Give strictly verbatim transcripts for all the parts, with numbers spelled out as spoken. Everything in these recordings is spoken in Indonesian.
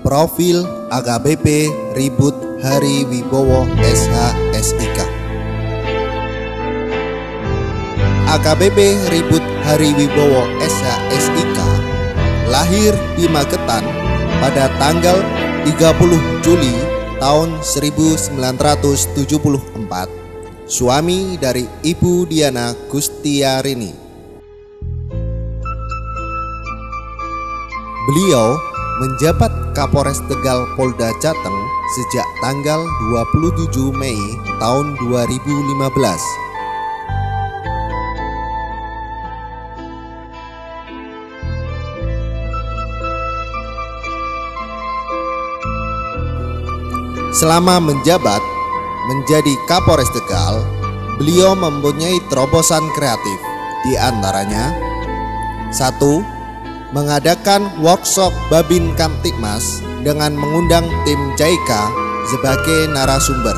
Profil A K B P Ribut Hari Wibowo S H S I K. A K B P Ribut Hari Wibowo S H S I K lahir di Magetan pada tanggal tiga puluh Juli tahun seribu sembilan ratus tujuh puluh empat, suami dari Ibu Diana Gustiarini. Beliau menjabat Kapolres Tegal Polda Jateng sejak tanggal dua puluh tujuh Mei tahun dua ribu lima belas. Selama menjabat menjadi Kapolres Tegal, beliau mempunyai terobosan kreatif, di antaranya satu. Mengadakan workshop Babin Kamtibmas dengan mengundang tim JICA sebagai narasumber.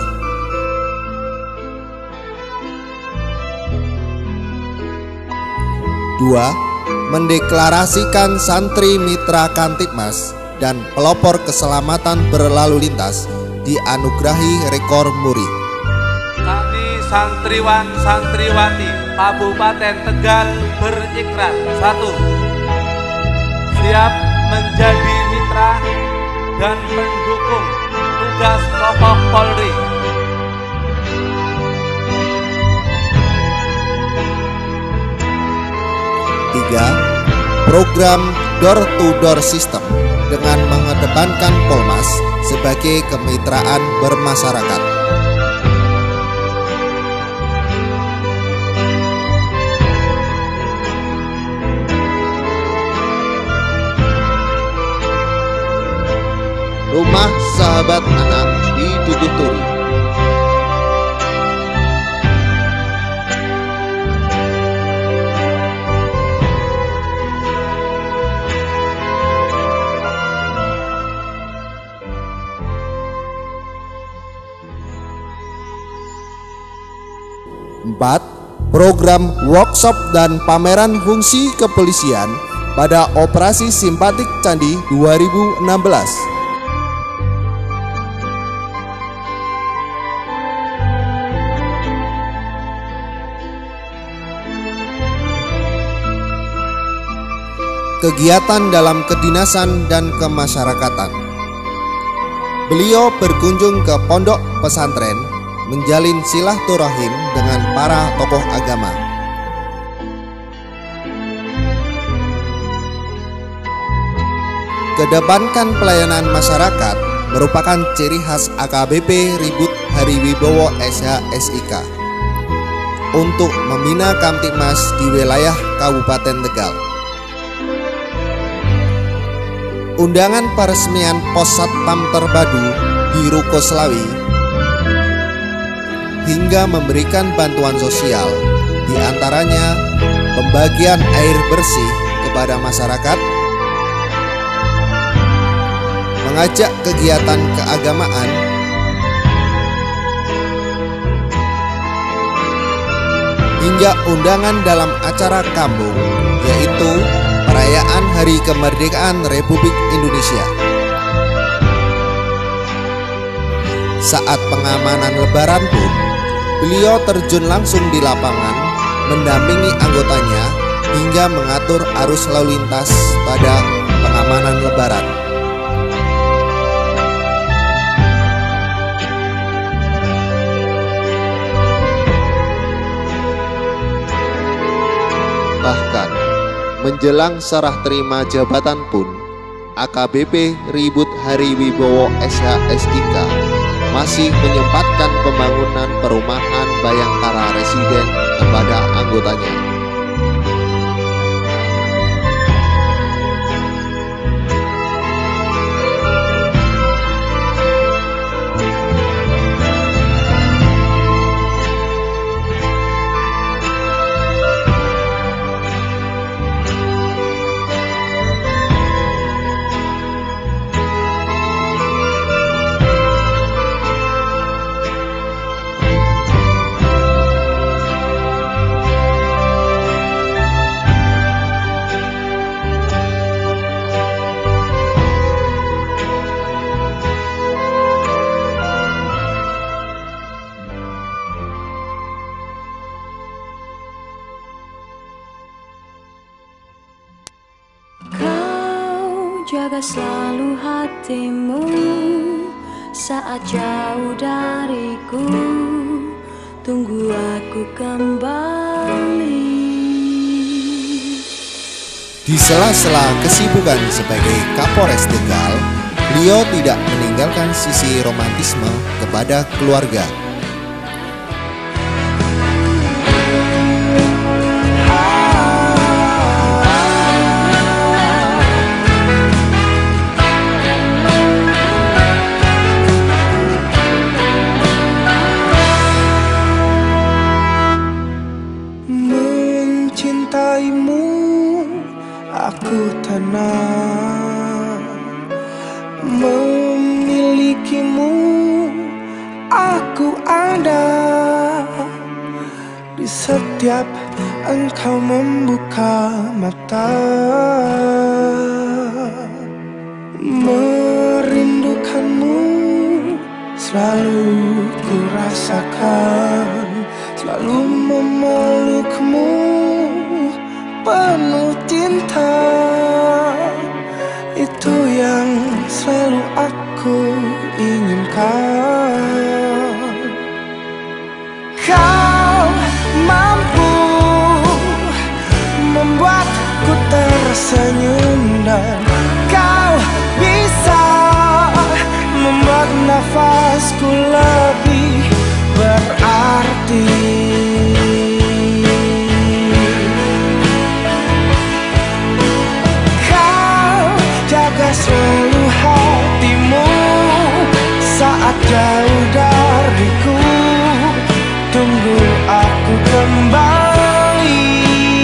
Dua. Mendeklarasikan santri mitra Kamtibmas dan pelopor keselamatan berlalu lintas dianugerahi rekor muri. Kami santriwan santriwati Kabupaten Tegal berikrar satu. Siap menjadi mitra dan mendukung tugas pokok Polri. Tiga. Program door to door system dengan mengedepankan Polmas sebagai kemitraan bermasyarakat. Rumah Sahabat Anak di Dukuh Turi. Empat. Program workshop dan pameran fungsi kepolisian pada Operasi Simpatik Candi dua ribu enam belas. Kegiatan dalam kedinasan dan kemasyarakatan. Beliau berkunjung ke pondok pesantren, menjalin silaturahim dengan para tokoh agama. Kedepankan pelayanan masyarakat merupakan ciri khas A K B P Ribut Hari Wibowo S H S I K untuk membina Kamtibmas di wilayah Kabupaten Tegal. Undangan peresmian Pos Satpam Terpadu di Ruko Selawi hingga memberikan bantuan sosial, di antaranya pembagian air bersih kepada masyarakat, mengajak kegiatan keagamaan, hingga undangan dalam acara kampung, yaitu perayaan Hari Kemerdekaan Republik Indonesia. Saat pengamanan Lebaran pun, beliau terjun langsung di lapangan, mendampingi anggotanya hingga mengatur arus lalu lintas pada pengamanan Lebaran. Bahkan menjelang serah terima jabatan pun, A K B P Ribut Hari Wibowo S H S I K masih menyempatkan pembangunan perumahan Bayangkara Residen kepada anggotanya. jaga selalu hatimu saat jauh dariku. Tunggu aku kembali. Di sela-sela kesibukan sebagai Kapolres Tegal, beliau tidak meninggalkan sisi romantisme kepada keluarga. Mencintaimu aku tenang, memilikimu aku ada. Di setiap engkau membuka mata, merindukanmu selalu ku rasakan, selalu memelukmu penuh cinta. Itu yang selalu aku inginkan. Kau mampu membuatku tersenyum, dan kau bisa membuat nafasku lebih berarti. Selalu hatimu saat jauh dariku. Tunggu aku kembali.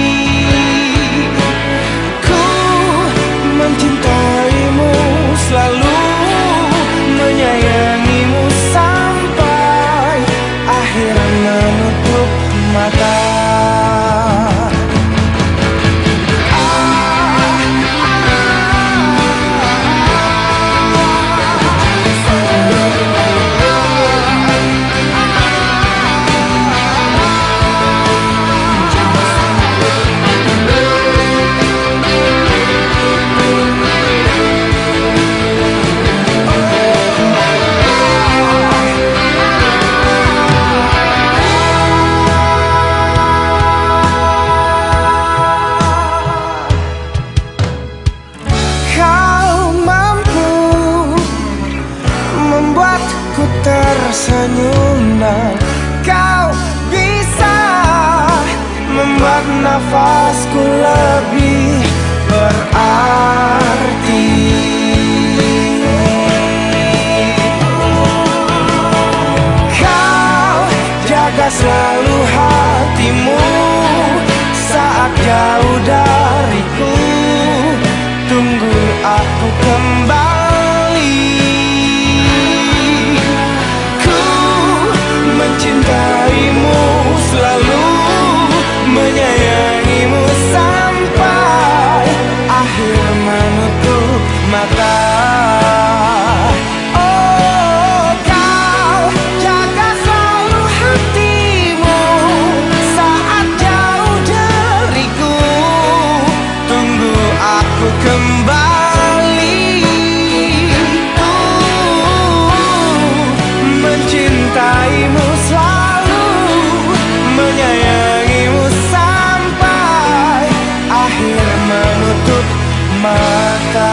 Ku mencintaimu, selalu menyayangimu sampai akhir menutup mata. Tersenyum, dan kau bisa membuat nafasku lebih berarti. Kau jaga selalu hatimu saat jauh dariku. Tunggu aku kembali. Mencintaimu, selalu menyayangimu sampai akhir menutup mata. Oh, kau jaga selalu hatimu saat jauh dariku. Tunggu aku kembali. Oh, mencintaimu, selalu menyayangimu sampai akhir menutup mata.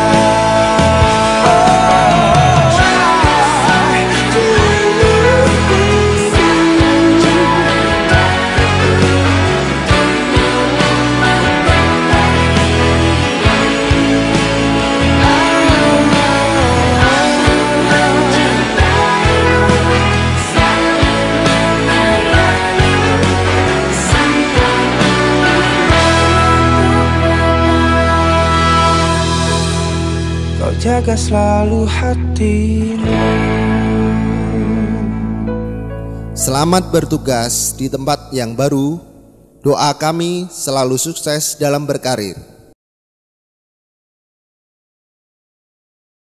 Jaga selalu hatimu. Selamat bertugas di tempat yang baru. Doa kami selalu sukses dalam berkarir.